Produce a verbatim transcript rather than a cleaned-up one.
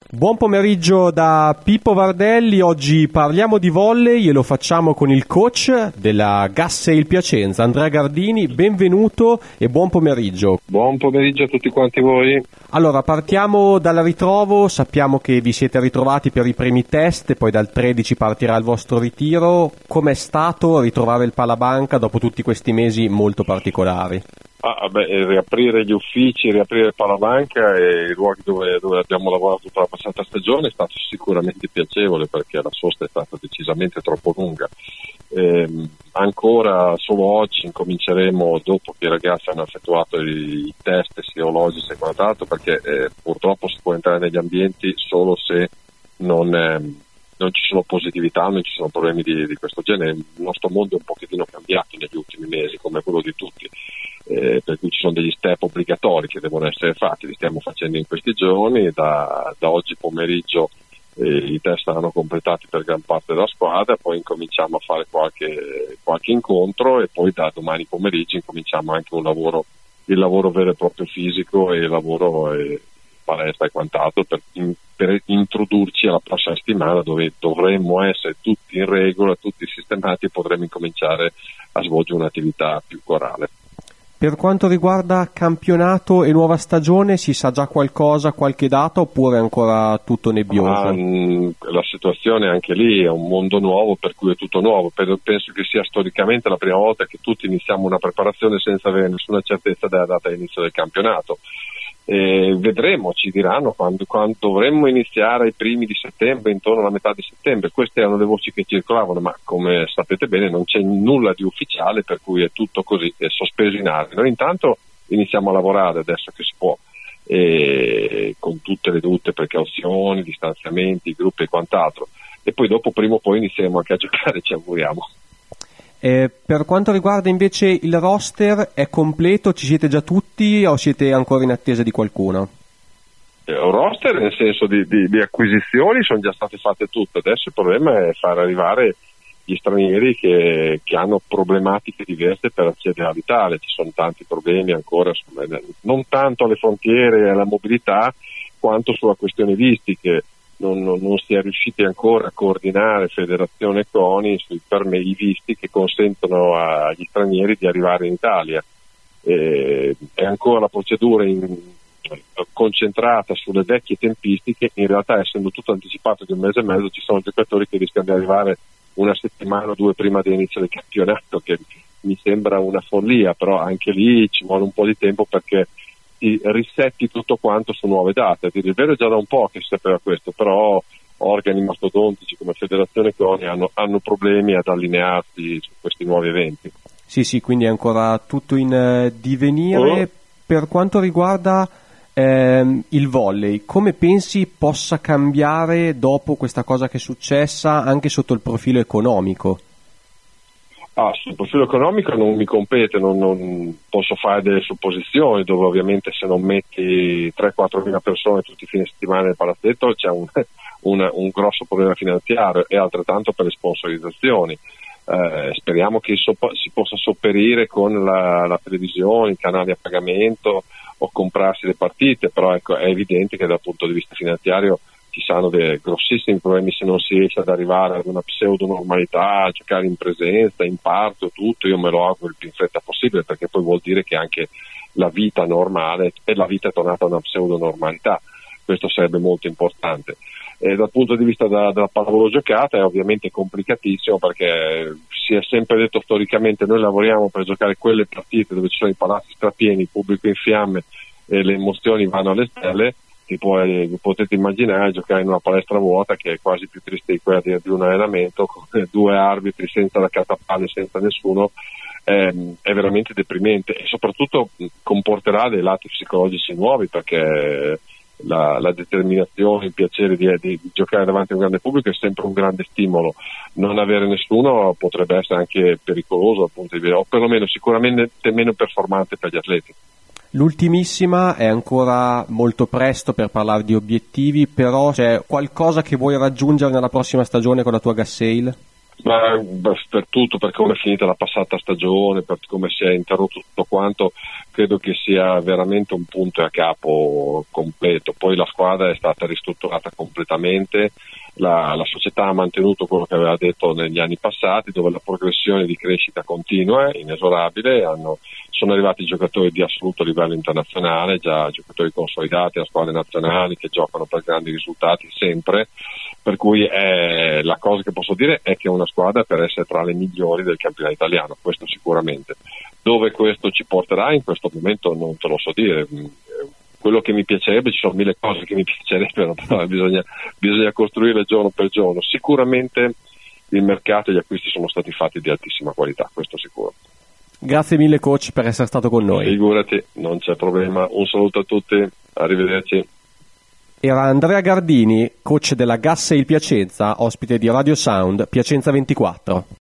Buon pomeriggio da Pippo Vardelli, oggi parliamo di volley e lo facciamo con il coach della Gassail Piacenza, Andrea Gardini. Benvenuto e buon pomeriggio. Buon pomeriggio a tutti quanti voi. Allora, partiamo dal ritrovo, sappiamo che vi siete ritrovati per i primi test e poi dal tredici partirà il vostro ritiro. Com'è stato ritrovare il Palabanca dopo tutti questi mesi molto particolari? Ah, beh, riaprire gli uffici, riaprire Palabanca e i luoghi dove, dove abbiamo lavorato tutta la passata stagione è stato sicuramente piacevole, perché la sosta è stata decisamente troppo lunga. Eh, ancora solo oggi incominceremo, dopo che i ragazzi hanno effettuato i, i test sierologici e quant'altro, perché eh, purtroppo si può entrare negli ambienti solo se non, eh, non ci sono positività, non ci sono problemi di, di questo genere. Il nostro mondo è un pochettino cambiato negli ultimi mesi, come quello di tutti. Eh, per cui ci sono degli step obbligatori che devono essere fatti, li stiamo facendo in questi giorni. Da, da oggi pomeriggio eh, i test saranno completati per gran parte della squadra, poi incominciamo a fare qualche, qualche incontro e poi da domani pomeriggio incominciamo anche un lavoro, il lavoro vero e proprio fisico e il lavoro eh, palestra e quant'altro per, in, per introdurci alla prossima settimana, dove dovremmo essere tutti in regola, tutti sistemati e potremo incominciare a svolgere un'attività più corale. Per quanto riguarda campionato e nuova stagione, si sa già qualcosa, qualche data, oppure è ancora tutto nebbioso? Ah, la situazione anche lì è un mondo nuovo, per cui è tutto nuovo. Penso che sia storicamente la prima volta che tutti iniziamo una preparazione senza avere nessuna certezza della data di inizio del campionato. E vedremo, ci diranno quando, quando dovremmo iniziare i primi di settembre, intorno alla metà di settembre. Queste erano le voci che circolavano, ma come sapete bene non c'è nulla di ufficiale, per cui è tutto così, è sospeso in aria. Noi intanto iniziamo a lavorare adesso che si può, e con tutte le dovute precauzioni, distanziamenti, gruppi e quant'altro, e poi dopo prima o poi inizieremo anche a giocare, ci auguriamo. Eh, per quanto riguarda invece il roster, è completo? Ci siete già tutti o siete ancora in attesa di qualcuno? Eh, roster nel senso di, di, di acquisizioni sono già state fatte tutte, adesso il problema è far arrivare gli stranieri che, che hanno problematiche diverse per accedere all'Italia. Ci sono tanti problemi ancora, non tanto alle frontiere e alla mobilità quanto sulla questione vistiche. Non, non, non si è riusciti ancora a coordinare Federazione e CONI sui permessi visti che consentono agli stranieri di arrivare in Italia. Eh, è ancora la procedura in, concentrata sulle vecchie tempistiche. In realtà, essendo tutto anticipato di un mese e mezzo, ci sono giocatori che rischiano di arrivare una settimana o due prima dell'inizio del campionato, che mi sembra una follia, però anche lì ci vuole un po' di tempo perché ti risetti tutto quanto su nuove date. A dire il vero è già da un po' che si sapeva questo, però organi mastodontici come Federazione Coni hanno, hanno problemi ad allinearsi su questi nuovi eventi. Sì, sì, quindi è ancora tutto in uh, divenire. Oh. Per quanto riguarda ehm, il volley, come pensi possa cambiare dopo questa cosa che è successa anche sotto il profilo economico? Ah, sul profilo economico non mi compete, non, non posso fare delle supposizioni, dove ovviamente se non metti tre quattro mila persone tutti i fine settimana nel palazzetto c'è un, un, un grosso problema finanziario, e altrettanto per le sponsorizzazioni. Eh, speriamo che so, si possa sopperire con la, la televisione, i canali a pagamento o comprarsi le partite, però ecco, è evidente che dal punto di vista finanziario ci saranno dei grossissimi problemi se non si riesce ad arrivare ad una pseudo normalità, a giocare in presenza, in parto, tutto. Io me lo auguro il più in fretta possibile, perché poi vuol dire che anche la vita normale e la vita è tornata a una pseudo normalità. Questo sarebbe molto importante. E dal punto di vista della, della pallavolo giocata è ovviamente complicatissimo, perché si è sempre detto storicamente noi lavoriamo per giocare quelle partite dove ci sono i palazzi strapieni, il pubblico in fiamme e le emozioni vanno alle stelle. Che poi potete immaginare giocare in una palestra vuota, che è quasi più triste di quella di, di un allenamento, con due arbitri senza la cartapalle, senza nessuno. È, è veramente deprimente, e soprattutto comporterà dei lati psicologici nuovi, perché la, la determinazione, il piacere di, di, di giocare davanti a un grande pubblico è sempre un grande stimolo. Non avere nessuno potrebbe essere anche pericoloso dal punto di vista, o perlomeno sicuramente meno performante per gli atleti. L'ultimissima, è ancora molto presto per parlare di obiettivi, però c'è qualcosa che vuoi raggiungere nella prossima stagione con la tua Gassail? Ma per tutto, per come è finita la passata stagione, per come si è interrotto tutto quanto, credo che sia veramente un punto e a capo completo. Poi la squadra è stata ristrutturata completamente, la, la società ha mantenuto quello che aveva detto negli anni passati, dove la progressione di crescita continua, è inesorabile, hanno, sono arrivati giocatori di assoluto livello internazionale, già giocatori consolidati a squadre nazionali che giocano per grandi risultati sempre. Per cui è, la cosa che posso dire è che è una squadra per essere tra le migliori del campionato italiano, questo sicuramente. Dove questo ci porterà in questo momento non te lo so dire. Quello che mi piacerebbe, ci sono mille cose che mi piacerebbero, però bisogna, bisogna costruirle giorno per giorno. Sicuramente il mercato e gli acquisti sono stati fatti di altissima qualità, questo sicuro. Grazie mille coach per essere stato con noi. Figurati, non c'è problema. Un saluto a tutti, arrivederci. Era Andrea Gardini, coach della Gassei Piacenza, ospite di Radio Sound Piacenza ventiquattro.